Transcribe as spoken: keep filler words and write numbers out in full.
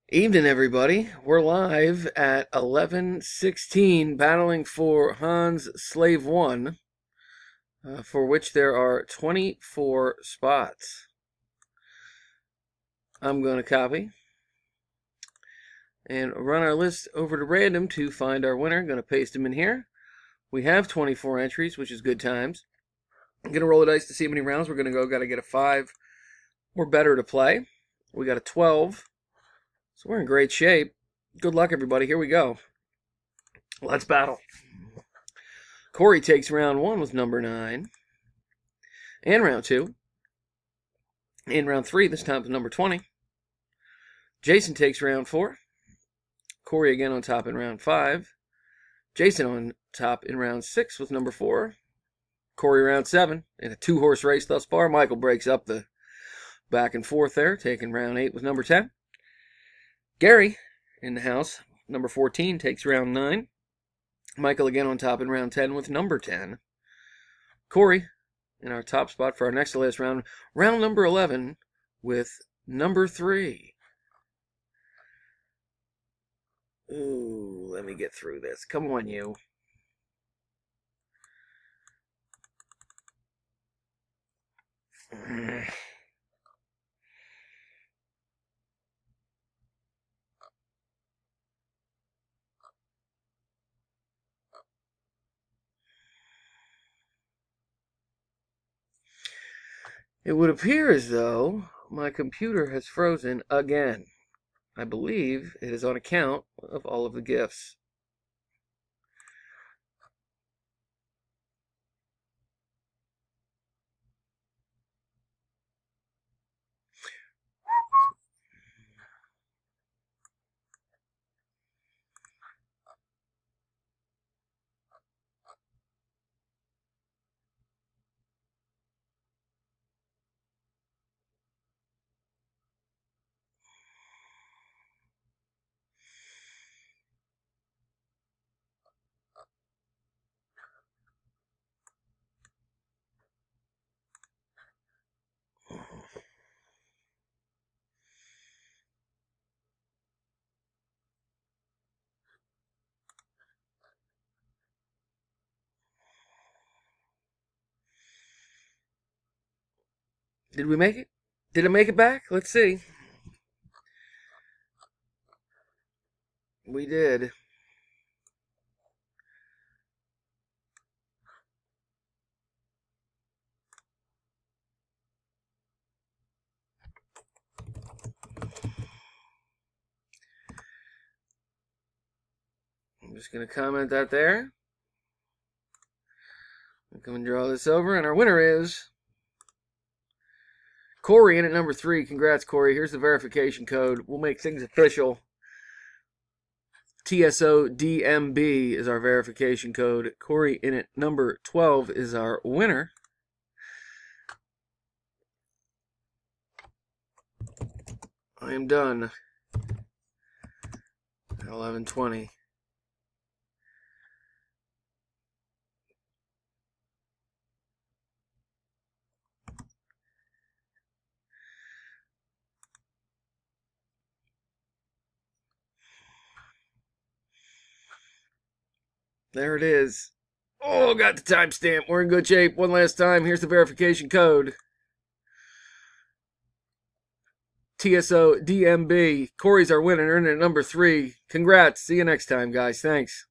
Evening, everybody. We're live at eleven sixteen, battling for Hans Slave One, uh, for which there are twenty-four spots. I'm going to copy and run our list over to random to find our winner. I'm going to paste him in here. We have twenty-four entries, which is good times. I'm going to roll the dice to see how many rounds we're going to go. Got to get a five or better to play. We got a twelve. So we're in great shape. Good luck, everybody. Here we go. Let's battle. Corey takes round one with number nine. And round two. And round three, this time with number twenty. Jason takes round four. Corey again on top in round five. Jason on top in round six with number four. Corey round seven. In a two-horse race thus far. Michael breaks up the back and forth there, taking round eight with number ten. Gary in the house, number fourteen, takes round nine. Michael again on top in round ten with number ten. Corey in our top spot for our next to last round, round number eleven with number three. Ooh, let me get through this. Come on, you. It would appear as though my computer has frozen again. I believe it is on account of all of the gifts. Did we make it? Did it make it back? Let's see. We did. I'm just going to comment that there. I'll come and draw this over, and our winner is Corey in at number three. Congrats, Corey. Here's the verification code. We'll make things official. T S O D M B is our verification code. Corey in at number twelve is our winner. I am done at eleven twenty. There it is. Oh, got the timestamp. We're in good shape. One last time. Here's the verification code. T S O D M B. Corey's our winner, in at number three. Congrats. See you next time, guys. Thanks.